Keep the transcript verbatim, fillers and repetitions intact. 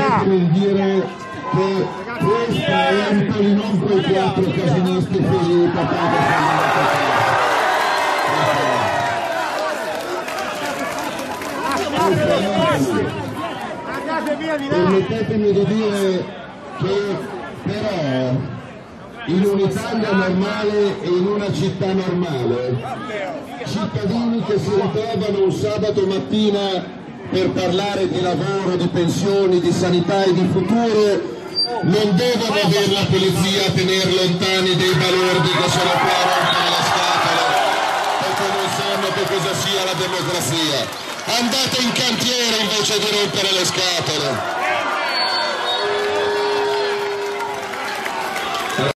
permettere di dire che questa è Empoli, non quei quattro casinisti figli Permettetemi di dire che però in un'Italia normale e in una città normale, cittadini che si ritrovano un sabato mattina per parlare di lavoro, di pensioni, di sanità e di futuro, non devono avere la polizia a tenere lontani dei balordi che sono qua a rompere le scatole, perché non sanno che cosa sia la democrazia. Andate in cantiere invece di rompere le scatole.